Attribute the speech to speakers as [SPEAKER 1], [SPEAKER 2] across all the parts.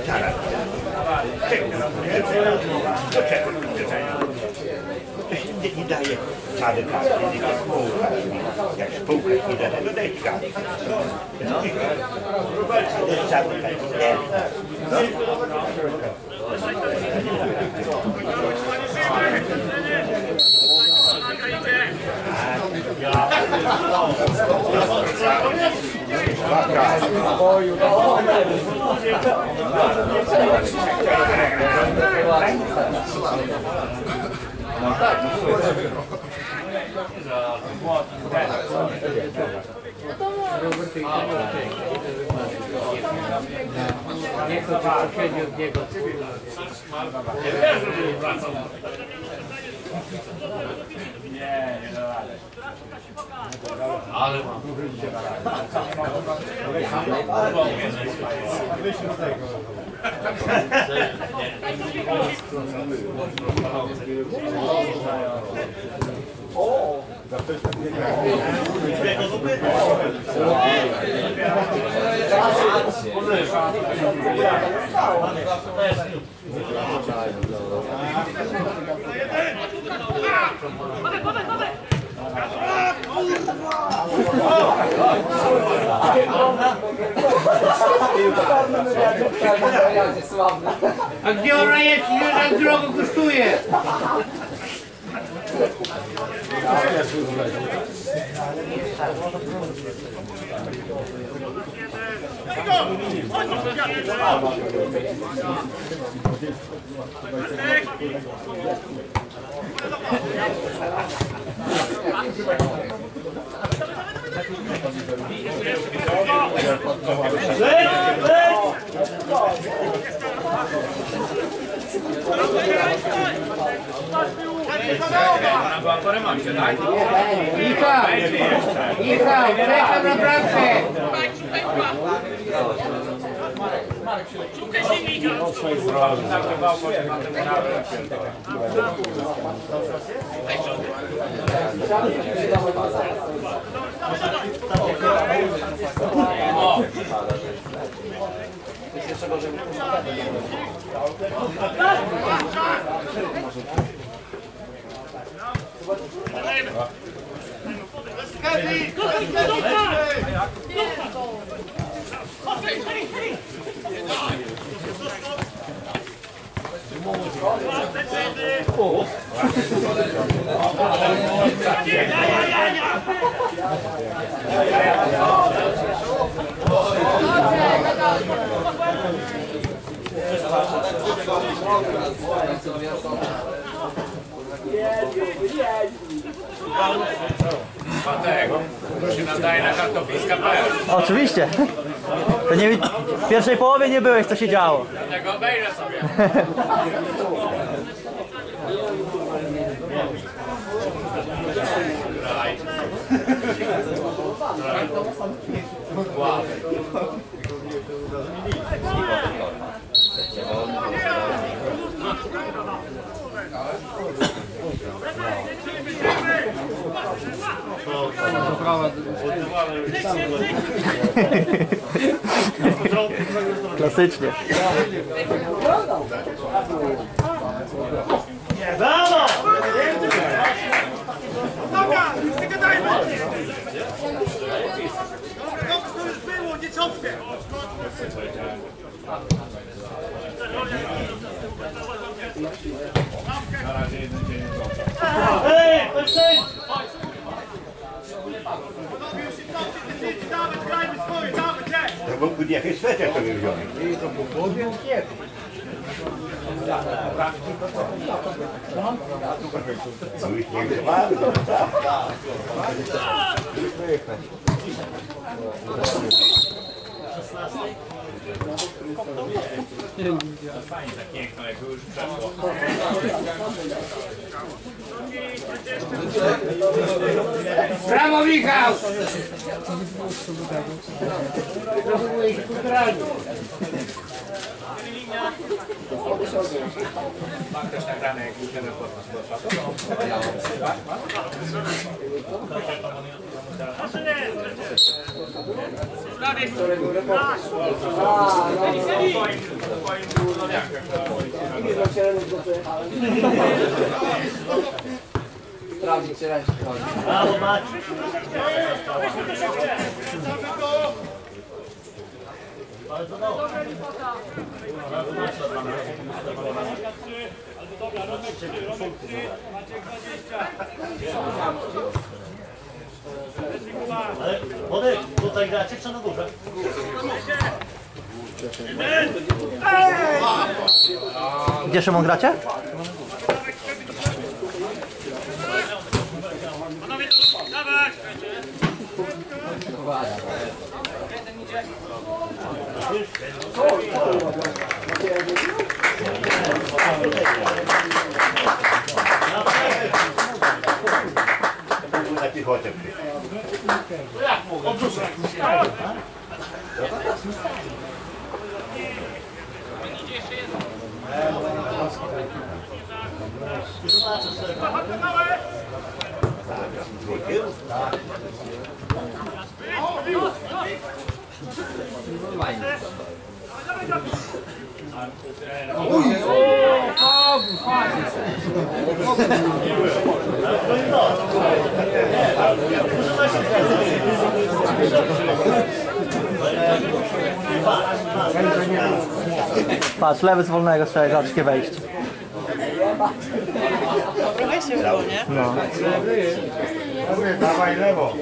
[SPEAKER 1] Zaraz. Nie daje cały czas, nie spółka. Jak spółka nie daje, to daj czas. No. Cały czas nie.
[SPEAKER 2] No tak,
[SPEAKER 3] nie chcę odpowiedzi od niego.
[SPEAKER 2] nie da rady. Ale mam.
[SPEAKER 4] O!
[SPEAKER 3] A gdzie ona jest? Ile tak drogo kosztuje? Michał, czekam na bramkę!
[SPEAKER 2] Się nadaje na kartopiska.pl.
[SPEAKER 5] Oczywiście. To nie, w pierwszej połowie nie byłeś, co się działo.
[SPEAKER 2] Dlatego obejrzę sobie.
[SPEAKER 5] Klasycznie.
[SPEAKER 4] Brawo!
[SPEAKER 6] Dobra, nie gadajmy! Dobra, to już było, nie cofnie!
[SPEAKER 2] Na razie jeden dzień.
[SPEAKER 4] Ej, Marcin!
[SPEAKER 6] Dawaj, grajmy swoje, dawaj, cześć!
[SPEAKER 1] To mógłby jakaś svecia sobie wziąć. No już nie grzewamy.
[SPEAKER 2] Fajnie, tak piękno, jak już przeszło.
[SPEAKER 3] Brawo, Michał!
[SPEAKER 2] Mam też nagrane, jak już ten forma zgłasza. swoim budowlankach.
[SPEAKER 3] Sprawdzić, czy ręczny chodzi.
[SPEAKER 4] Brawo, Maciek. Bardzo dobrze. Ale Wodek, tutaj gracie czy na górze?
[SPEAKER 5] Gdzie Szymon gracie?
[SPEAKER 6] Panowie, dawać!
[SPEAKER 1] To był na piechotę.
[SPEAKER 4] Odrzucę.
[SPEAKER 5] Patrz, lewy z wolnego strzela, zacznie wejść.
[SPEAKER 7] Trochę się było, nie?
[SPEAKER 5] No.
[SPEAKER 1] Dawaj lewo.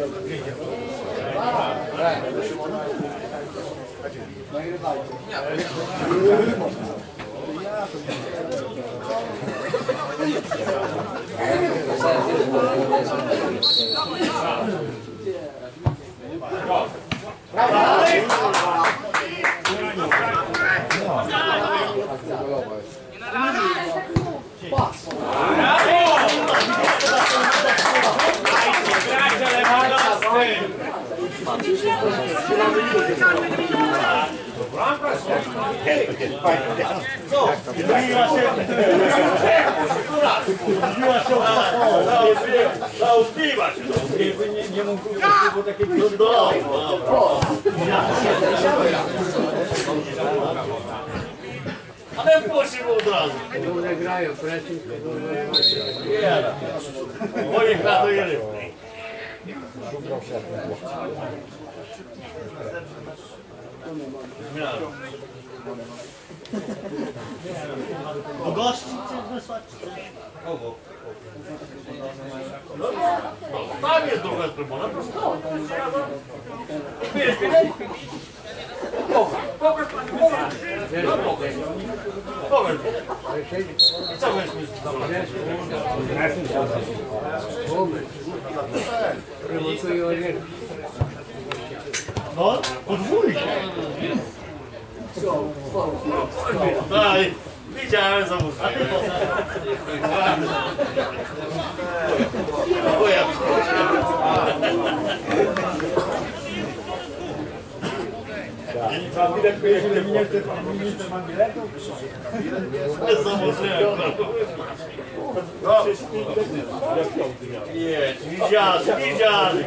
[SPEAKER 4] Ale wpuścił od razu.
[SPEAKER 3] Kurde grają, presją.
[SPEAKER 4] Moje gratuluję. Do gości chcesz wysłać? Kogo? No, tam jest druga strona, po prostu. Powiedz. I co weźmiesz z domu?
[SPEAKER 3] Remontują energię.
[SPEAKER 4] No, podwójnie. Daj, widziałem zawód. A ty po co? Bo ja nie, widziany.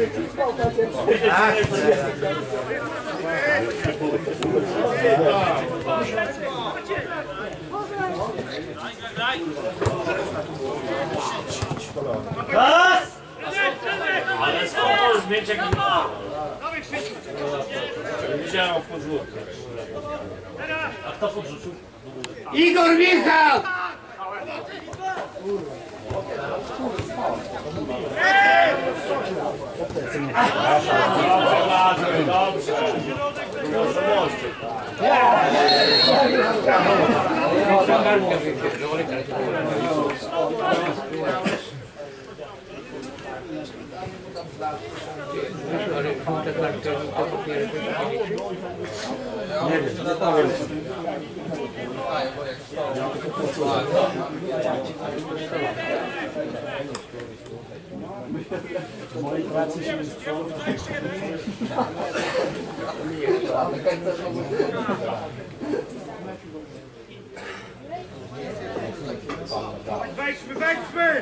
[SPEAKER 4] Raz! Ale skoro zmieć jak widziałem w podwórku. A kto podrzucił?
[SPEAKER 3] Igor Michał!
[SPEAKER 6] Wejdźmy, wejdźmy!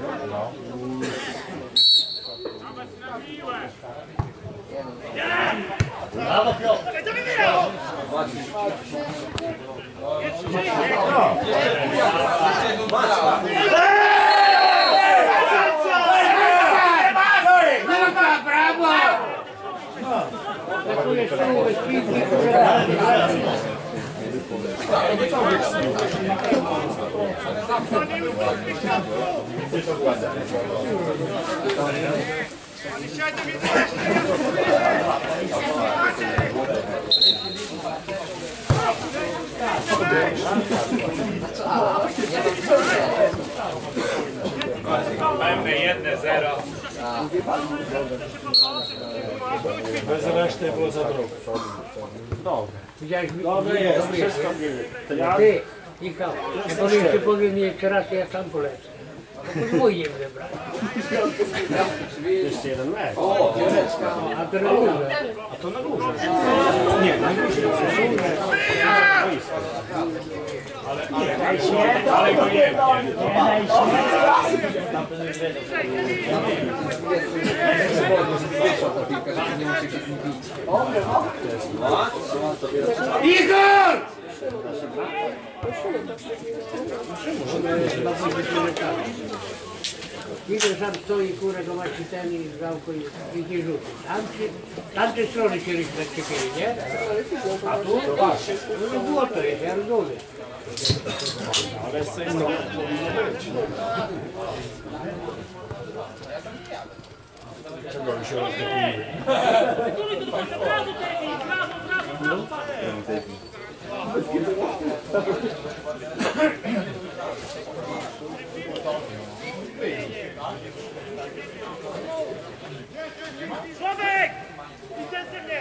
[SPEAKER 6] Nawet na miłe!
[SPEAKER 4] Brawo, Piotr!
[SPEAKER 3] Brawo! Atakujesz czoło, śpizgi,
[SPEAKER 2] Pewne 1-0.
[SPEAKER 4] Bez reszty było za drogo.
[SPEAKER 3] Widziałeś mi?
[SPEAKER 4] Dobre jest, wszystko mieli.
[SPEAKER 3] Ty, Michał, jak powiem mi jeszcze raz, ja sam polecę. Podwójnie będę brać.
[SPEAKER 4] Jeszcze jeden mecz.
[SPEAKER 3] A to na górze.
[SPEAKER 4] A to na górze. Nie, na górze.
[SPEAKER 2] Ale go jebnie.
[SPEAKER 3] Igor! Igor sam stoi, kurę, go macie ten i z gałką i nie rzuci. Tamte strony się rozczepieli, nie? A tu? No było to jest, ja rozumiem.
[SPEAKER 4] Ale z tej strony powinno być. Czego on się rozkopuje?
[SPEAKER 6] Sławek! Intensywnie!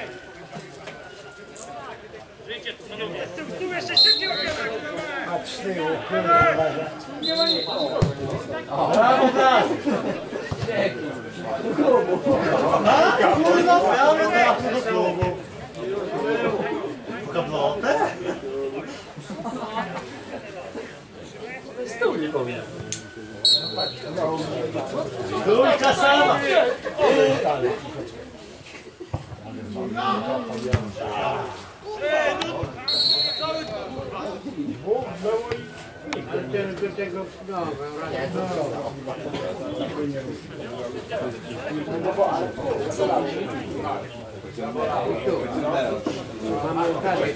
[SPEAKER 6] Żyjcie tu, panowie. Tu jeszcze szybciej opiewaj!
[SPEAKER 4] Patrz z tyłu, kurwa.
[SPEAKER 5] Brawo, brawo! Kurwa, brawo, brawo do klubu. Kablotę? Stół nie powinien. Trójka sama!
[SPEAKER 3] Do tego, no, mamy okazję.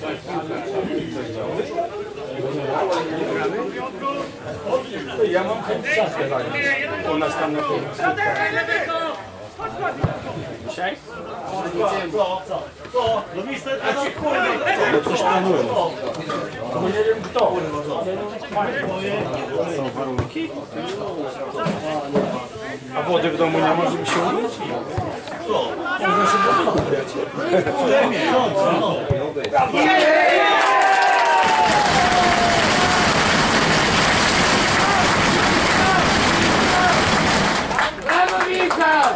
[SPEAKER 4] Ja mam chętkę u nas tam na tym. Dzisiaj?
[SPEAKER 5] Co? No miejsce to się kurwa.
[SPEAKER 4] No coś planuję. No nie wiem kto. Są warunki? A wody w domu nie może mi się umyć?
[SPEAKER 5] Co?
[SPEAKER 4] Można się do domu brać.
[SPEAKER 3] Brawo, Michał!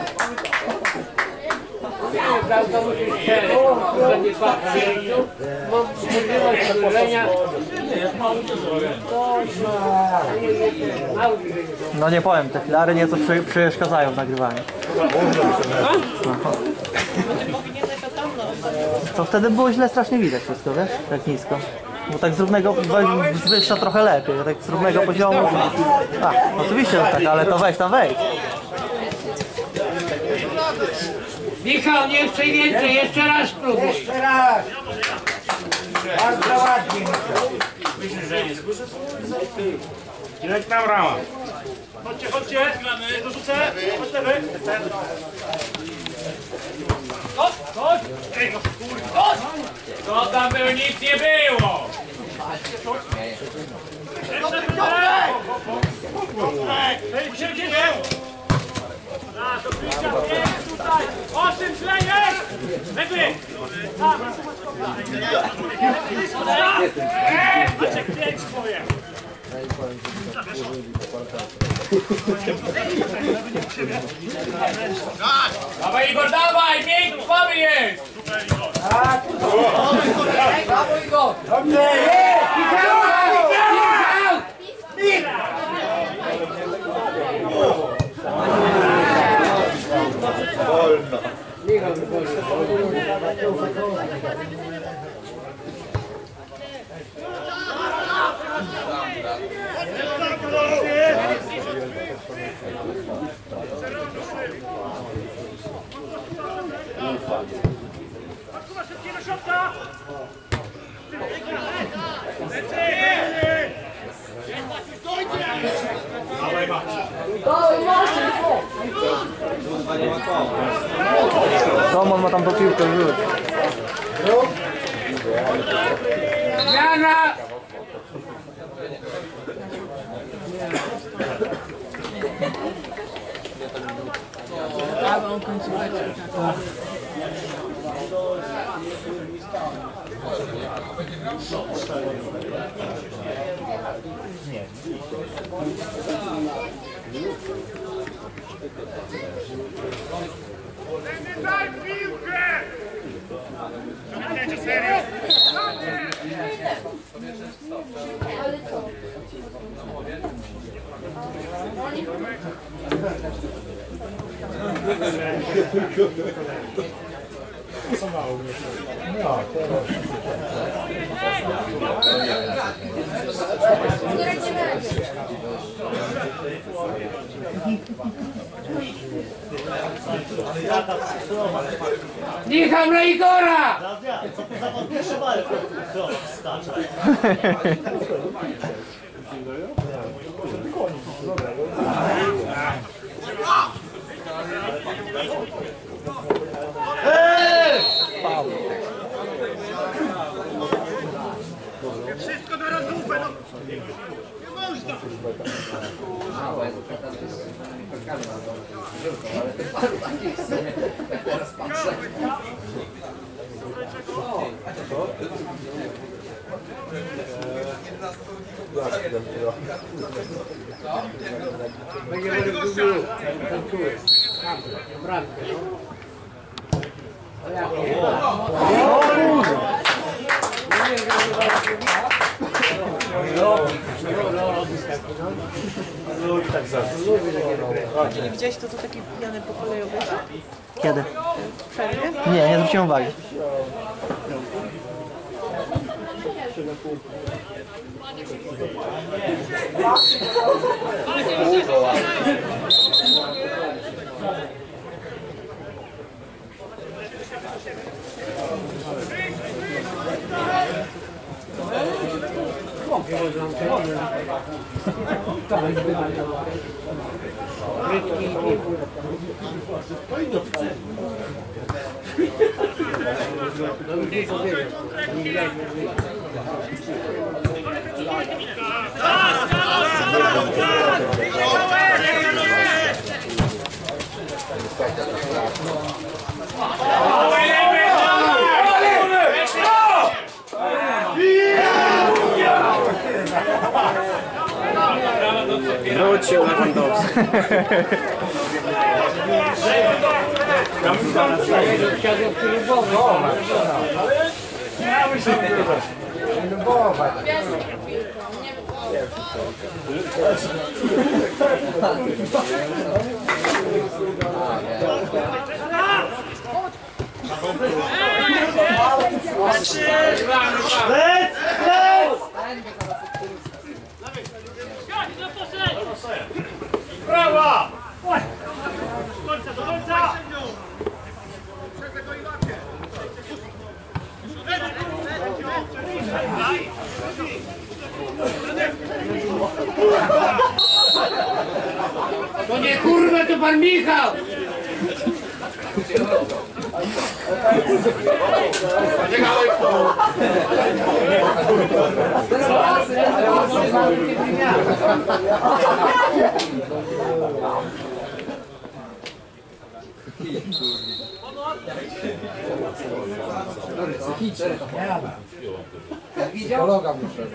[SPEAKER 3] Nie, dał to musisz strzelać. To nie patrzeć. Mam możliwość zadłużenia.
[SPEAKER 5] No nie powiem, te filary nieco przeszkadzają w nagrywaniu. To wtedy było źle strasznie widać wszystko, wiesz? Tak nisko. Bo tak z równego, z wyższa trochę lepiej, tak z równego poziomu. A, oczywiście tak, ale to weź tam wejdź.
[SPEAKER 3] Michał, nie jeszcze więcej, jeszcze raz spróbuj.
[SPEAKER 1] Jeszcze raz! Bardzo ładnie.
[SPEAKER 4] Myślisz, że nie słyszę? Leć na bramę.
[SPEAKER 6] Chodźcie, chodźcie! Dorzucę! Chodź lewy! Chodź! Chodź! Ej, no kurwa! Chodź!
[SPEAKER 2] To tam było, nic nie było!
[SPEAKER 6] Musimy gdzieś! A, to Krystian, jest tutaj! 8 źle jest! Lewy! Tam! Maciek, 5 twoje!
[SPEAKER 2] Dawaj Igor, dawaj! Miękki, słaby jest!
[SPEAKER 3] Brawo, Igor!
[SPEAKER 1] Dobrze!
[SPEAKER 3] Michał!
[SPEAKER 1] Wolno.
[SPEAKER 3] Michał, wychodzi.
[SPEAKER 5] Roman ma tam po piłkę wrzuć.
[SPEAKER 3] Zmiana!
[SPEAKER 7] Prawą końcóweczkę.
[SPEAKER 6] Daj piłkę! Zamknięcie, serio!
[SPEAKER 3] Nicham na Igora!
[SPEAKER 6] Wszystko na rozrupę, no! Nie można!
[SPEAKER 3] Będzie wygubił ten czuły. Tam, bramkę, no. O jak?
[SPEAKER 7] Nie widziałeś, to taki pijany po kolejowy?
[SPEAKER 5] Kiedy?
[SPEAKER 7] W przerwie?
[SPEAKER 5] Nie, nie zwróciłem uwagi.
[SPEAKER 4] Wróć się Lewandowski.
[SPEAKER 6] Brawa! Do końca, do końca!
[SPEAKER 3] To nie kurwa, to pan Michał!
[SPEAKER 8] Psychologa muszę.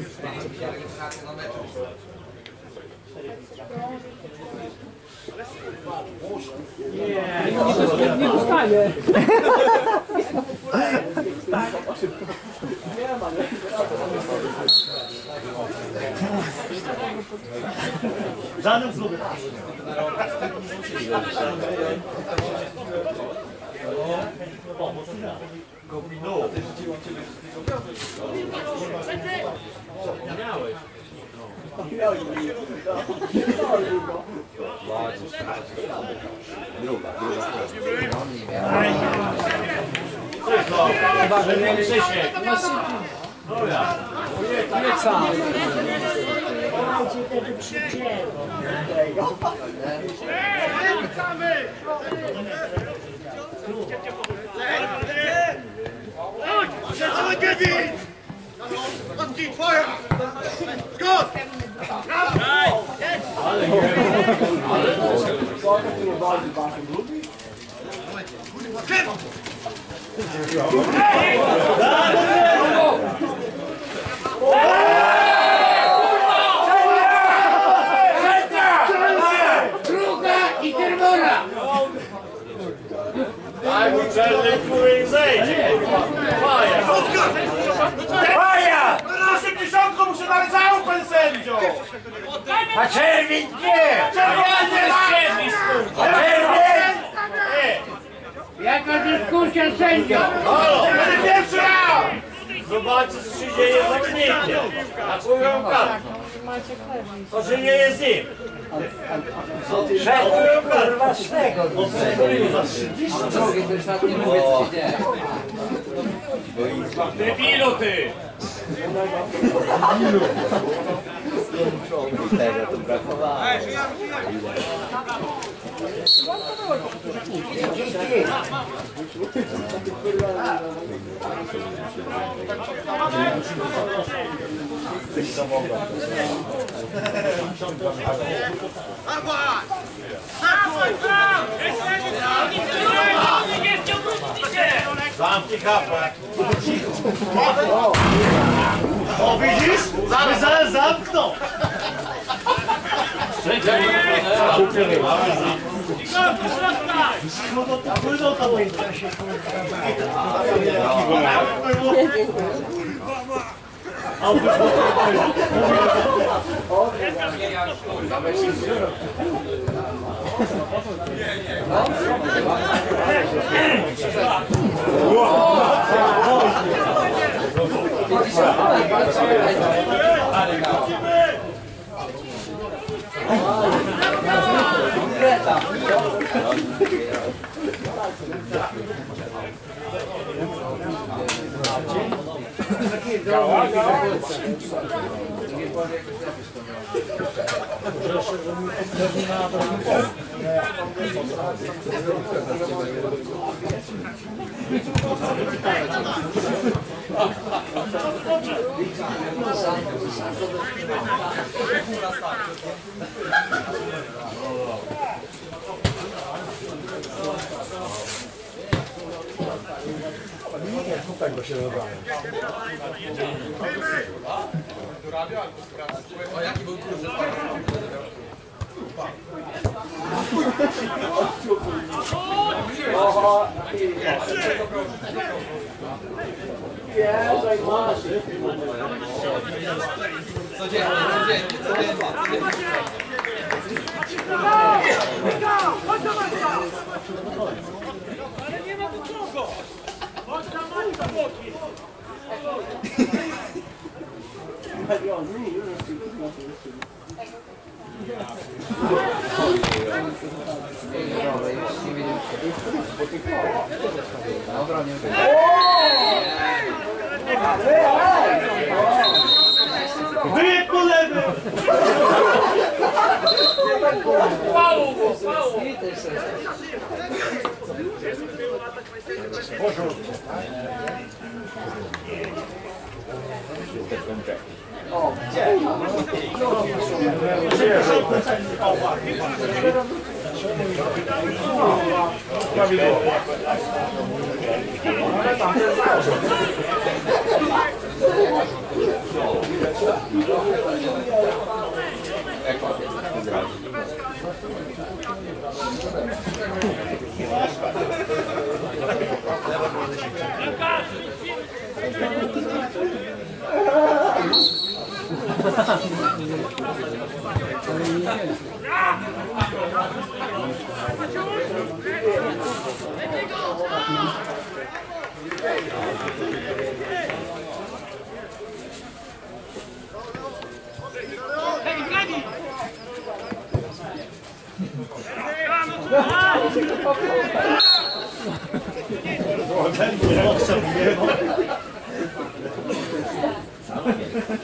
[SPEAKER 3] Nie dostanie.
[SPEAKER 4] Żadnym zlubem. Chyba, że nie Krzysiek. Dobra. Nie sam.
[SPEAKER 3] Druga i czerwona!
[SPEAKER 4] Daj mu czarny kurwa zejdzie.
[SPEAKER 6] Faja! Na 80 muszę dać za pan sędzio!
[SPEAKER 3] A czerwień nie!
[SPEAKER 6] Czerwony a czerwień!
[SPEAKER 3] Jaka dyskusja sędzią?
[SPEAKER 6] Halo, będę pierwszy raz!
[SPEAKER 4] Zobaczcie, co się dzieje z zawodnikiem. A kurwa kartę. To, że nie jest nim.
[SPEAKER 3] Kurwa z tego!
[SPEAKER 2] Debilu ty!
[SPEAKER 4] Zamknij kapę.
[SPEAKER 6] O, widzisz? Zaraz zamknął! Wyjeb po lewy!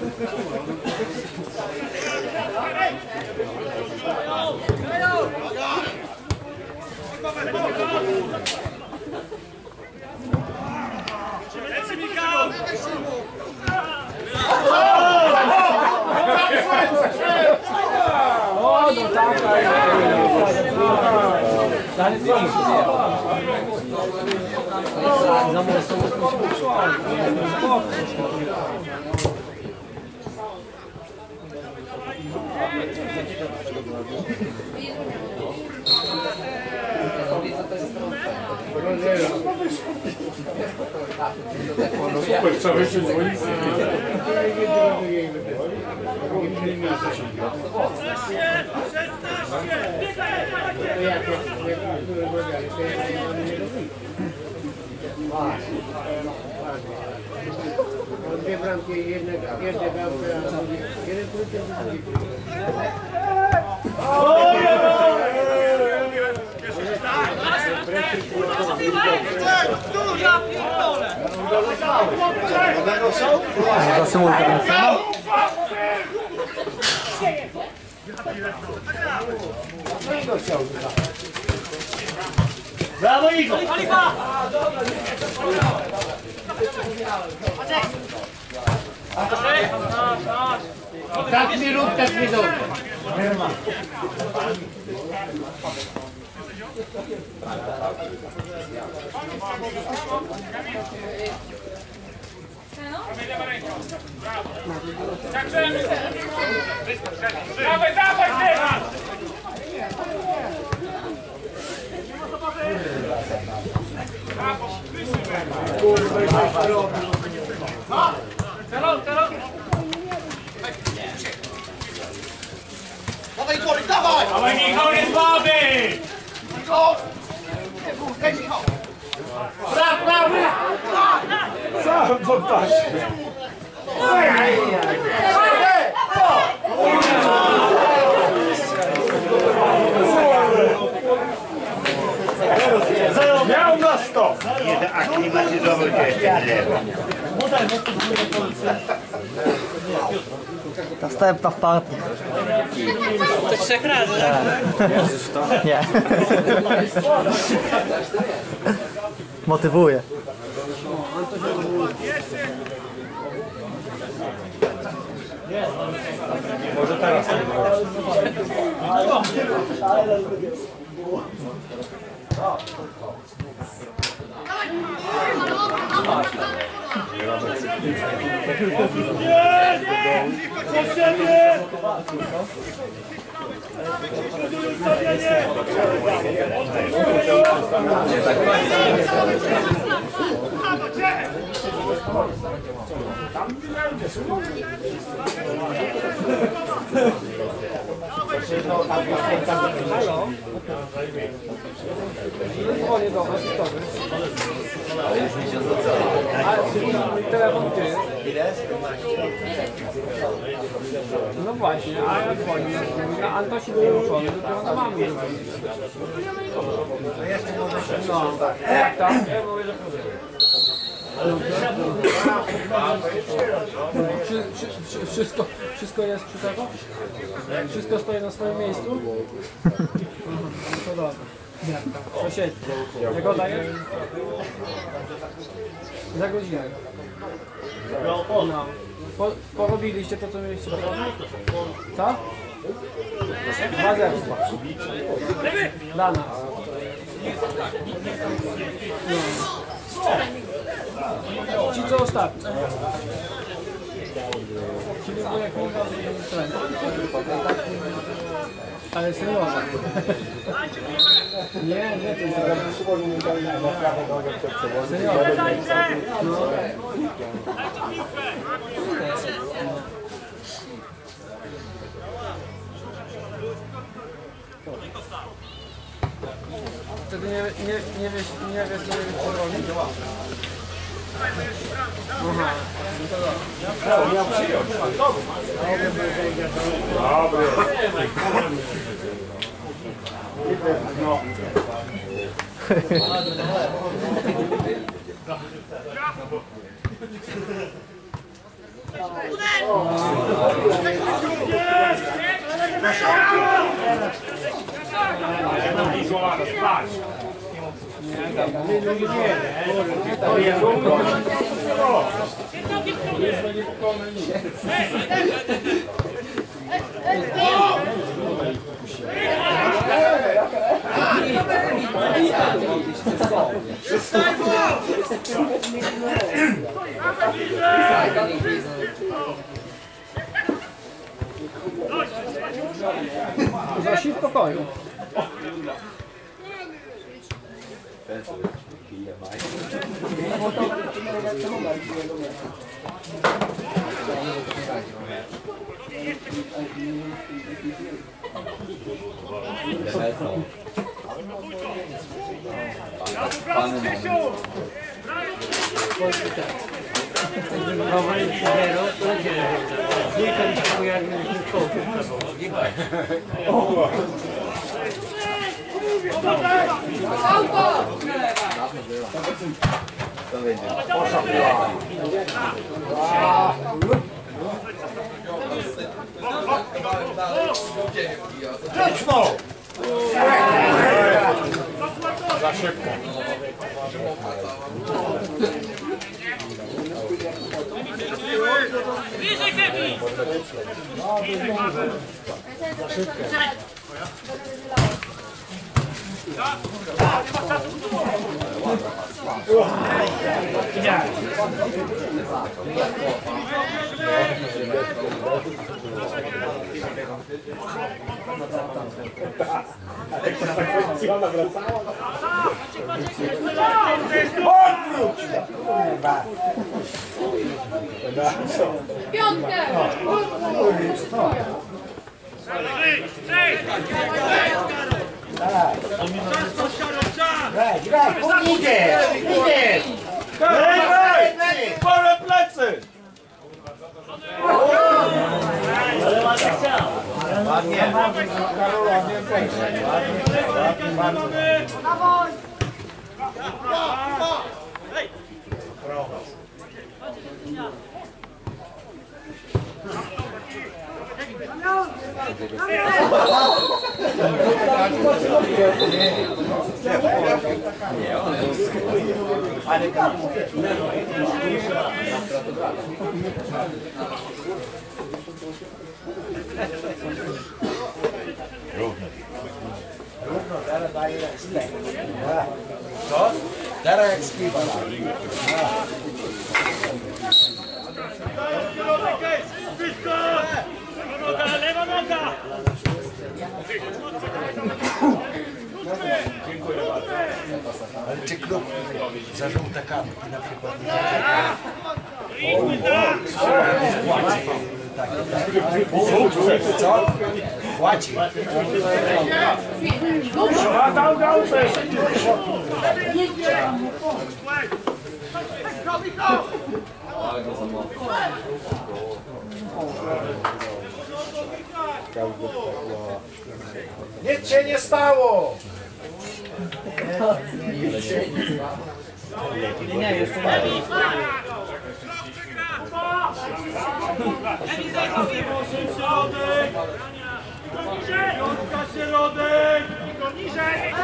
[SPEAKER 3] Dwie bramki, jedne bramki, a jeden krótki, drugi.
[SPEAKER 5] Za symulkę ten scena.
[SPEAKER 6] Brawo Igor!
[SPEAKER 3] Tak mi rób, tak mi dobrze.
[SPEAKER 6] Dawaj, dawaj teraz!
[SPEAKER 4] Dawaj Igorek, dawaj!
[SPEAKER 6] Dawaj Michał, nie słaby!
[SPEAKER 3] Braw, braw, braw!
[SPEAKER 6] Sam podpatrz! Miał na 100!
[SPEAKER 1] Nie zaklimatyzował się jeszcze lewo.
[SPEAKER 5] Następna wpadnie.
[SPEAKER 7] To 3 razy.
[SPEAKER 5] Nie. Motywuje.
[SPEAKER 6] Może teraz.
[SPEAKER 8] No właśnie, a ja dzwonię na Antosi wyłączony, dopiero na mamy. No, jak tam? Ja mówię, że wszystko jest przy tego? Wszystko stoi na swoim miejscu? To dobra. Sąsiedzi. Jagoda jest? Za godzinę. No. Porobiliście to, co mieliście porobić? Co? 2-0. Dla nas. No. Ci co ostatni. Czyli był jak trener. Ale seniorze. Nie, to jest seniorze. No. Wtedy nie wiesz, co robić. Aha.
[SPEAKER 6] miał przyjąć. Dobry. No.
[SPEAKER 2] Izolata, spać.
[SPEAKER 8] Zasi w pokoju.
[SPEAKER 2] Za szybko.
[SPEAKER 6] Bliżej, Kevin!
[SPEAKER 9] Piątkę!
[SPEAKER 1] Idzie!
[SPEAKER 2] Pole plecy!
[SPEAKER 1] Teraz jak śpiewa.
[SPEAKER 6] Lewa noga!
[SPEAKER 1] Ale czy klub za żółte kartki na przykład co? Płaci.
[SPEAKER 2] Nic się nie stało!
[SPEAKER 8] Nie, jeszcze nie.
[SPEAKER 6] Piątka, środek! Niżej!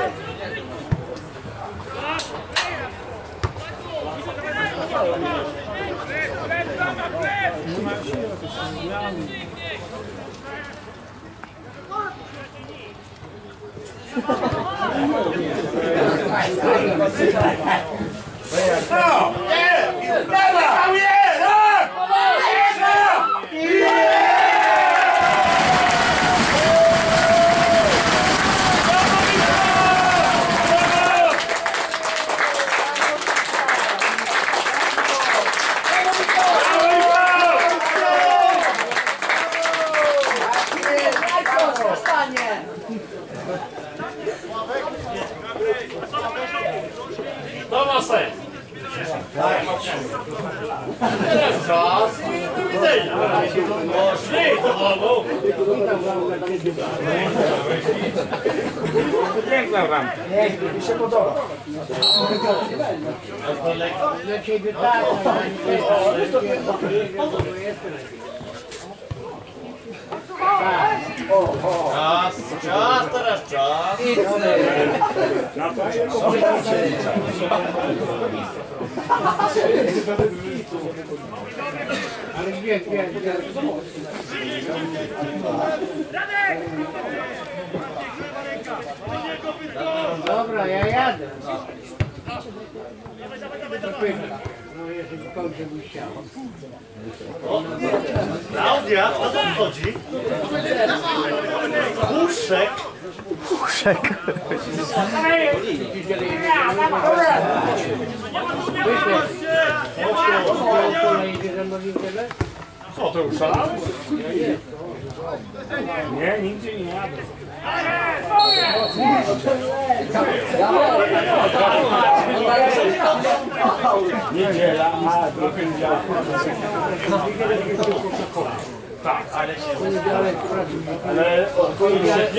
[SPEAKER 2] Tomasek!
[SPEAKER 6] Teraz czas i do widzenia! Poszli do domu!
[SPEAKER 1] Piękna ramka. Mi się podoba.
[SPEAKER 3] Dla ciebie tak,
[SPEAKER 1] O,
[SPEAKER 6] Czas, teraz czas.
[SPEAKER 3] Ale gdzie? Dobra, ja jadę. No jeżeli kończę bym chciał.
[SPEAKER 6] Klaudia, o co chodzi? Puszek.
[SPEAKER 5] Puszek.
[SPEAKER 2] Co, to już szalałeś? Nie, nigdzie nie jadę. Niedziela, a trochę niedziela. Tak, ale od poniedziałku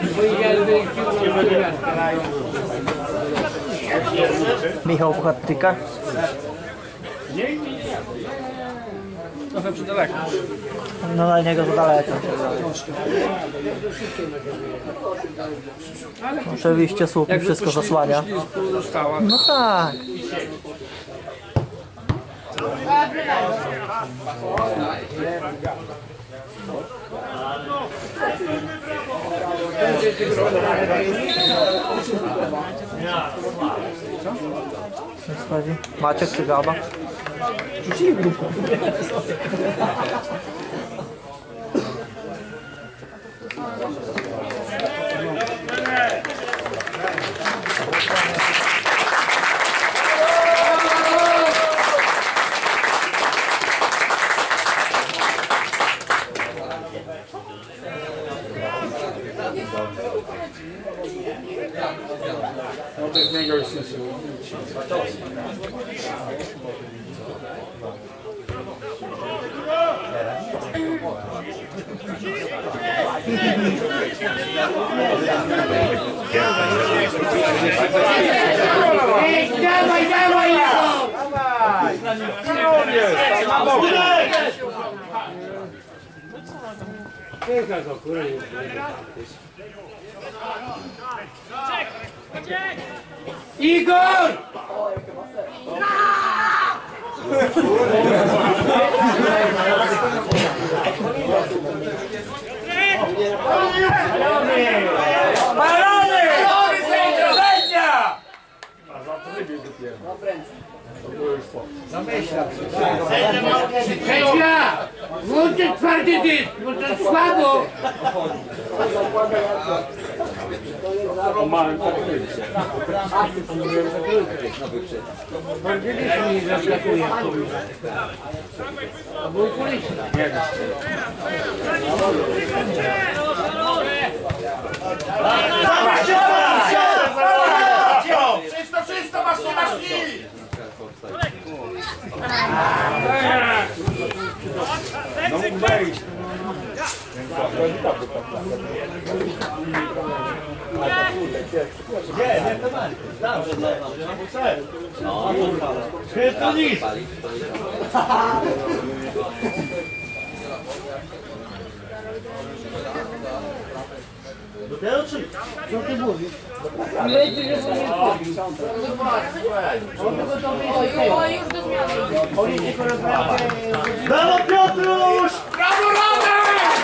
[SPEAKER 5] Michał Puchatczyka.
[SPEAKER 8] Trochę przydaleko.
[SPEAKER 5] No na niego za daleko. Oczywiście słup i wszystko zasłania. No tak. Maciek czy Gaba? Rzucili grupę.
[SPEAKER 3] Dawaj, dawaj! Igor! Sędzia! Włączę twardy dysk, bo to słabo! Bandyliśmy nie zaskakuje. A mój kulisna.
[SPEAKER 6] Czysto, masz nie masz nic!
[SPEAKER 2] No mógł wejść.
[SPEAKER 6] To nic! Dopiero czy?
[SPEAKER 3] Co ty mówisz?
[SPEAKER 9] Oj, już do zmiany.
[SPEAKER 6] Brawo Piotruś! Brawo Radek!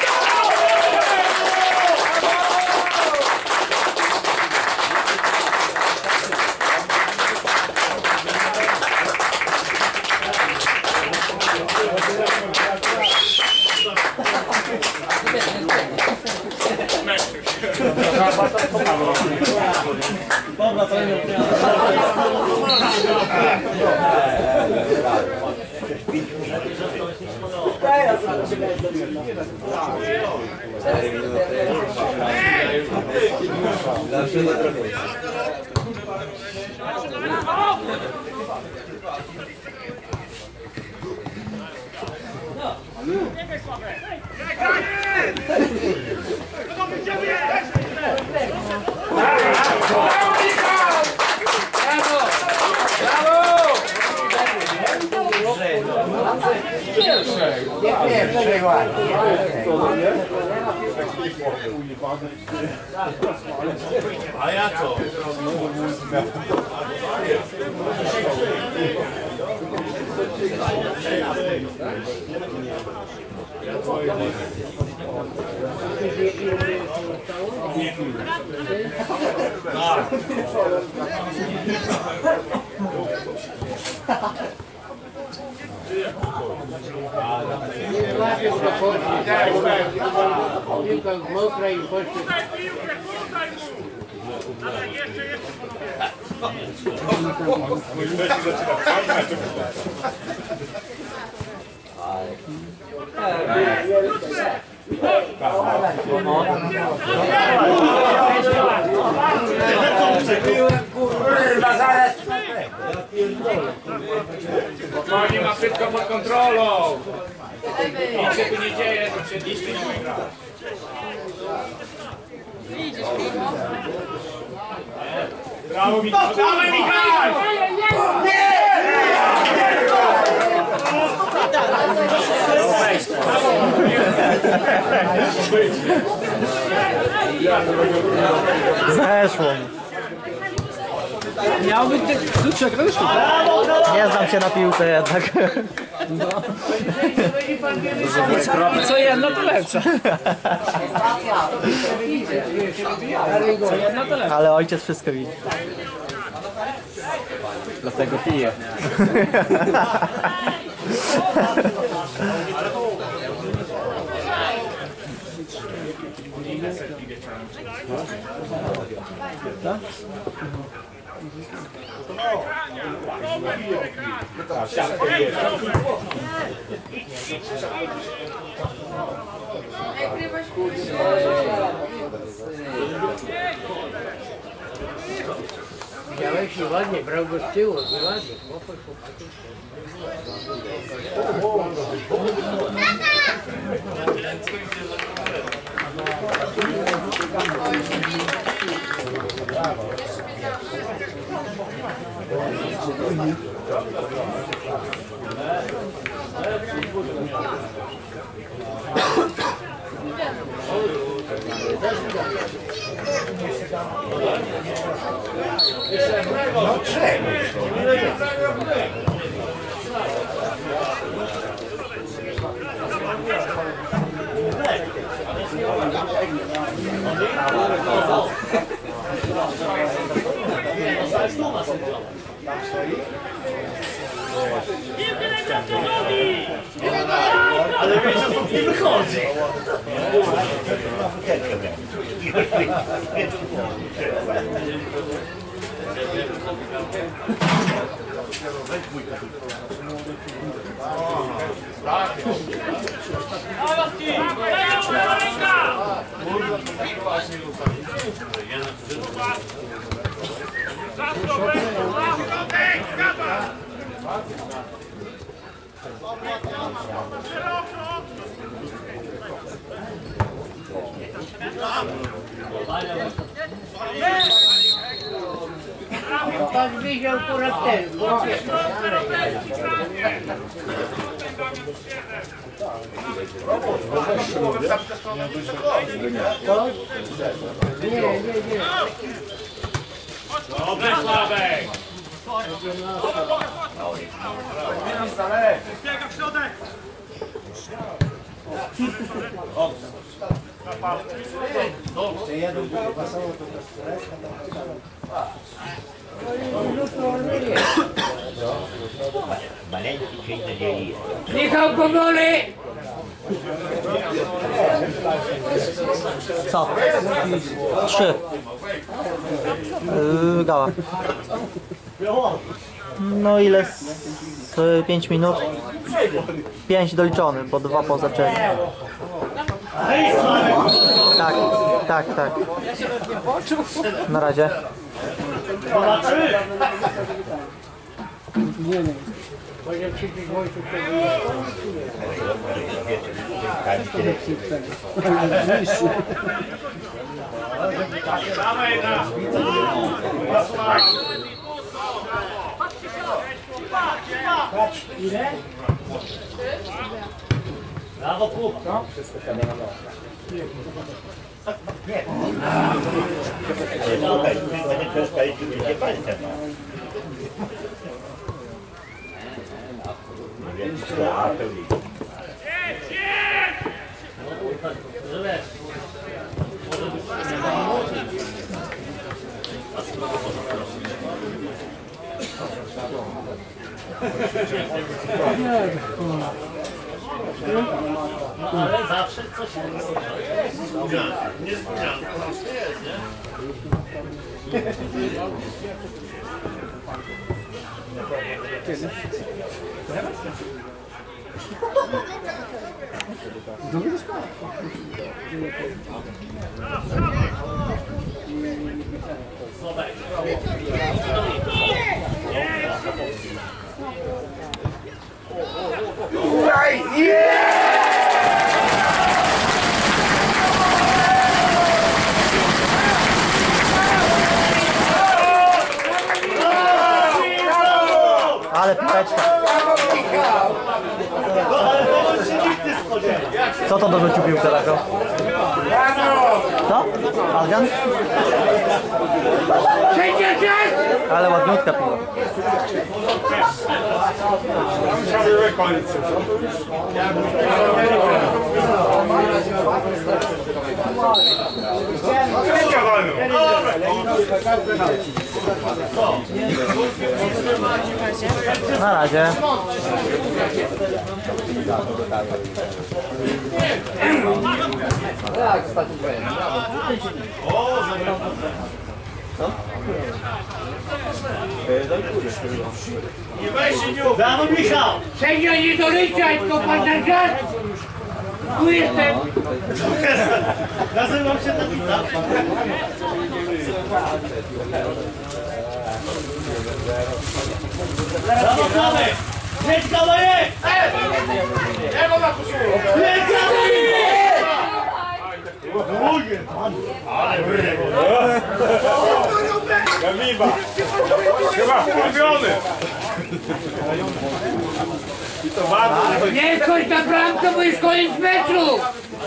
[SPEAKER 6] A ja co?
[SPEAKER 3] Piłka mokra i poszli.
[SPEAKER 2] Spokojnie, ma wszystko pod kontrolą. Nic się tu nie dzieje, to się nic nie gra. Brawo, Michał! Dawaj, Michał!
[SPEAKER 5] Zeszło mi.
[SPEAKER 8] Miał być tu przegrać?
[SPEAKER 5] Nie znam się na piłce jednak.
[SPEAKER 8] I co jedno to lepsze. Co jedno to lepsze.
[SPEAKER 5] Ale ojciec wszystko widzi.
[SPEAKER 8] Dlatego piję.
[SPEAKER 3] Widziałeś i ładnie, brał go z tyłu, ładnie.
[SPEAKER 6] Ale wiesz, że stąd nie wychodzi.
[SPEAKER 3] Pan widział akurat ten, bo nie.
[SPEAKER 2] Dobre, Sławek!
[SPEAKER 1] Maleńki dzień nadziei jest.
[SPEAKER 3] Michał powoli!
[SPEAKER 5] Co? 3. Gała. No ile? Z 5 minut? 5 doliczony, bo 2 po zaczęciu. Tak. Na razie.
[SPEAKER 3] Może krzyczeć Wojciech
[SPEAKER 2] Dawaj, na!
[SPEAKER 3] Ile?
[SPEAKER 6] Brawo, Kuba.
[SPEAKER 1] Nie. Słuchaj, nie przeszkadzaj, tu będzie palcem. Więc to apel i...
[SPEAKER 6] Ale zawsze coś jest.
[SPEAKER 4] Niespodzianka.
[SPEAKER 5] Ale piłeczka. Co to dorzucił piłkę taką? Co? Algan? Ale ładniutka piła. Na razie.
[SPEAKER 4] Nie weź się niu.
[SPEAKER 6] Brawo, Michał.
[SPEAKER 3] Sędzio, nie doryczaj, tylko pan na grzać. Tu jestem.
[SPEAKER 6] Nazywam się Dawida. Brawo, Sławek. Leć kawałek.
[SPEAKER 4] Nie ma na koszulu.
[SPEAKER 6] Leć kawałek.
[SPEAKER 4] Ale Gamiba. Chyba wkurwiony. I to bardzo.
[SPEAKER 3] Nie wchodź na bramkę, bo jest koniec meczu.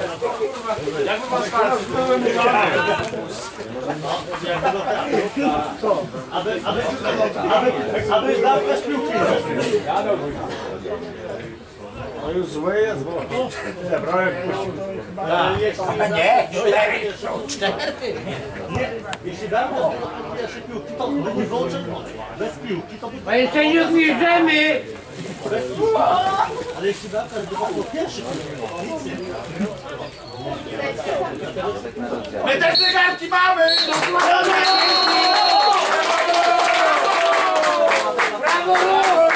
[SPEAKER 6] Aby zamknąć piłki.
[SPEAKER 4] No już złe jest, bo zabrałem puścił.
[SPEAKER 1] Nie, 4 są. 4.
[SPEAKER 6] Jeśli darmo pierwsze piłki, to by nie było czerwone. Bez piłki to by...
[SPEAKER 3] Panie sędzio, zjeżdżamy.
[SPEAKER 6] Ale jeśli darmo było pierwszy piłki,
[SPEAKER 4] My też zegarki mamy!
[SPEAKER 3] Brawo!